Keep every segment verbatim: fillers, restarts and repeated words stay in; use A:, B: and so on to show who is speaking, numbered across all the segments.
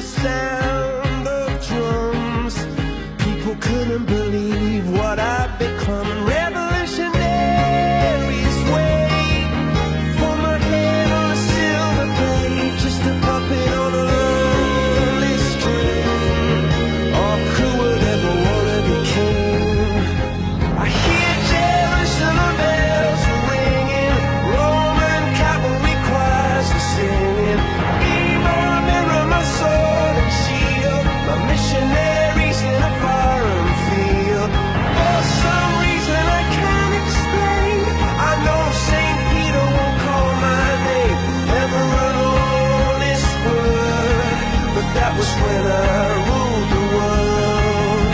A: sound of drums. People couldn't believe what I'd become. Revolutionaries wait for my head on a silver plate, just a puppet on a lonely string. Oh, who would ever wanna be king? I hear Jerusalem bells ringing, Roman cavalry choirs are singing. Evil mirror, my sword and shield, my missionaries in a foreign field. For some reason I can't explain, I know Saint Peter won't call my name, never an honest word, but that was when I ruled the world.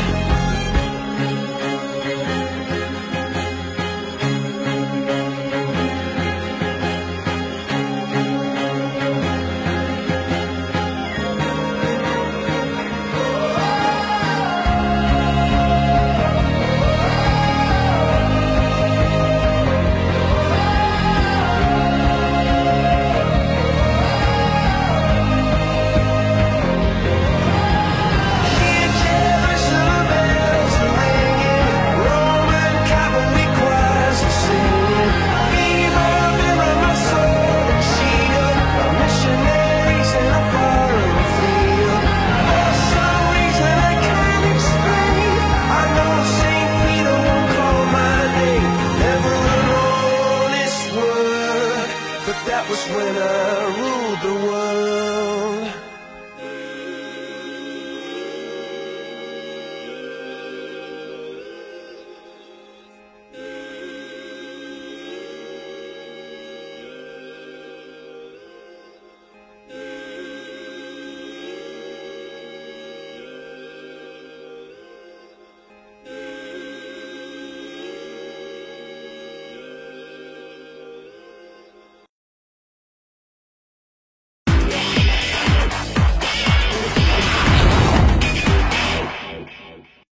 A: Hear Jerusalem bells ringing, Roman cavalry choirs are singing. Evil mirror, my sword and shield, my missionaries in a foreign field. For some reason I can't explain, I know Saint Peter won't call my name, never an honest word, but that was when I ruled the world.